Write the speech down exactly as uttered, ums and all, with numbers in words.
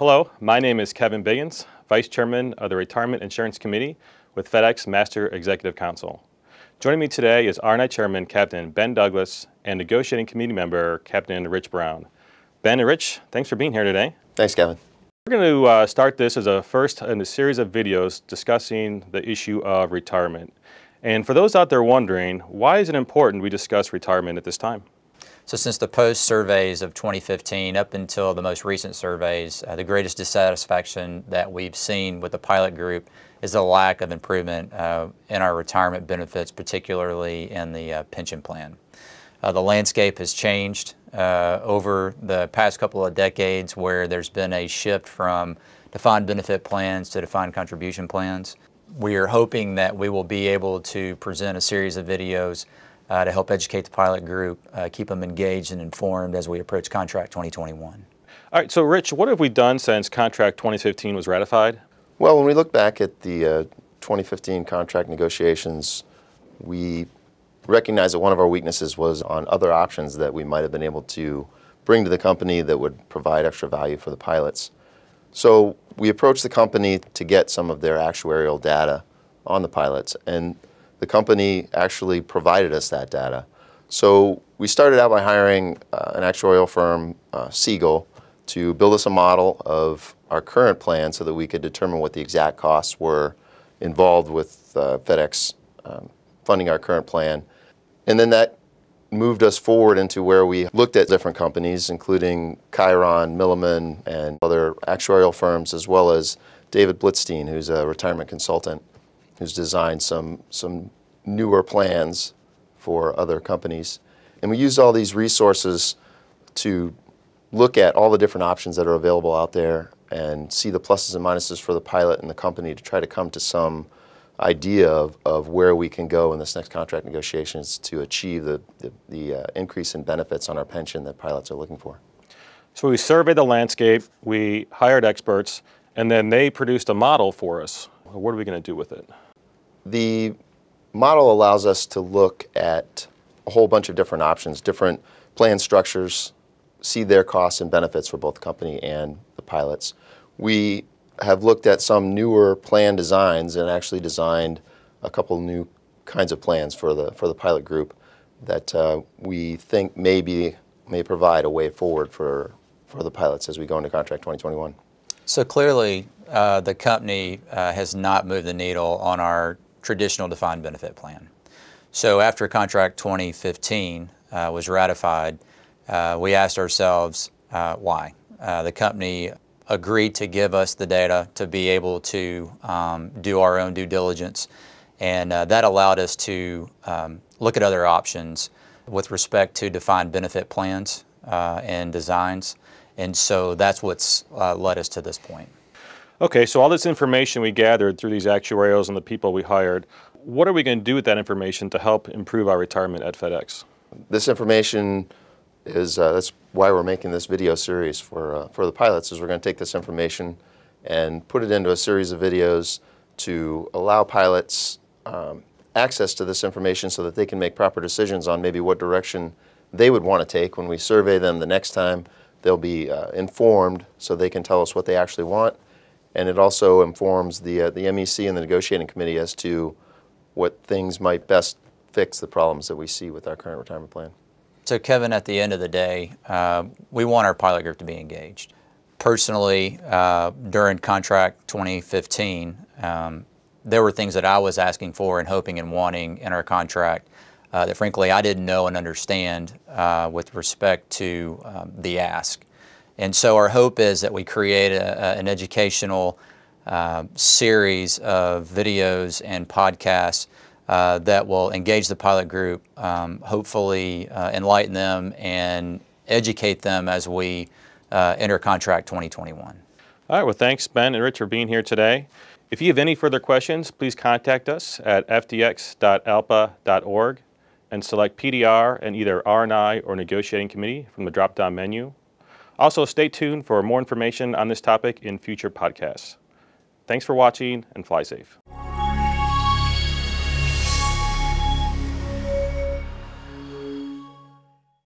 Hello, my name is Kevin Biggins, Vice Chairman of the Retirement Insurance Committee with FedEx Master Executive Council. Joining me today is R and I Chairman Captain Ben Douglas and Negotiating Committee Member Captain Rich Brown. Ben and Rich, thanks for being here today. Thanks, Kevin. We're going to uh, start this as a first in a series of videos discussing the issue of retirement. And for those out there wondering, why is it important we discuss retirement at this time? So since the post-surveys of twenty fifteen up until the most recent surveys, uh, the greatest dissatisfaction that we've seen with the pilot group is the lack of improvement uh, in our retirement benefits, particularly in the uh, pension plan. Uh, the landscape has changed uh, over the past couple of decades, where there's been a shift from defined benefit plans to defined contribution plans. We are hoping that we will be able to present a series of videos Uh, to help educate the pilot group, uh, keep them engaged and informed as we approach Contract twenty twenty-one. All right, so Rich, what have we done since Contract twenty fifteen was ratified? Well, when we look back at the uh, twenty fifteen contract negotiations, we recognize that one of our weaknesses was on other options that we might have been able to bring to the company that would provide extra value for the pilots. So we approached the company to get some of their actuarial data on the pilots, and the company actually provided us that data. So we started out by hiring uh, an actuarial firm, uh, Siegel, to build us a model of our current plan so that we could determine what the exact costs were involved with uh, FedEx um, funding our current plan. And then that moved us forward into where we looked at different companies, including Chiron, Milliman, and other actuarial firms, as well as David Blitzstein, who's a retirement consultant, who's designed some, some newer plans for other companies. And we used all these resources to look at all the different options that are available out there and see the pluses and minuses for the pilot and the company to try to come to some idea of, of where we can go in this next contract negotiations to achieve the, the, the uh, increase in benefits on our pension that pilots are looking for. So we surveyed the landscape, we hired experts, and then they produced a model for us. What are we going to do with it? The model allows us to look at a whole bunch of different options, different plan structures, see their costs and benefits for both the company and the pilots. We have looked at some newer plan designs and actually designed a couple new kinds of plans for the for the pilot group that uh, we think maybe may provide a way forward for for the pilots as we go into Contract twenty twenty-one. So clearly, uh, the company uh, has not moved the needle on our traditional defined benefit plan. So after Contract twenty fifteen uh, was ratified, uh, we asked ourselves uh, why. Uh, the company agreed to give us the data to be able to um, do our own due diligence, and uh, that allowed us to um, look at other options with respect to defined benefit plans uh, and designs, and so that's what's uh, led us to this point. Okay, so all this information we gathered through these actuarials and the people we hired, what are we going to do with that information to help improve our retirement at FedEx? This information is, uh, that's why we're making this video series for, uh, for the pilots, is we're going to take this information and put it into a series of videos to allow pilots um, access to this information so that they can make proper decisions on maybe what direction they would want to take. When we survey them the next time, they'll be uh, informed so they can tell us what they actually want. And it also informs the, uh, the M E C and the negotiating committee as to what things might best fix the problems that we see with our current retirement plan. So Kevin, at the end of the day, uh, we want our pilot group to be engaged. Personally, uh, during Contract twenty fifteen, um, there were things that I was asking for and hoping and wanting in our contract uh, that frankly I didn't know and understand uh, with respect to um, the ask. And so our hope is that we create a, a, an educational uh, series of videos and podcasts uh, that will engage the pilot group, um, hopefully uh, enlighten them and educate them as we uh, enter Contract twenty twenty-one. All right, well, thanks, Ben and Rich, for being here today. If you have any further questions, please contact us at f d x dot alpa dot org and select P D R and either R and I or Negotiating Committee from the drop-down menu. Also, stay tuned for more information on this topic in future podcasts. Thanks for watching, and fly safe.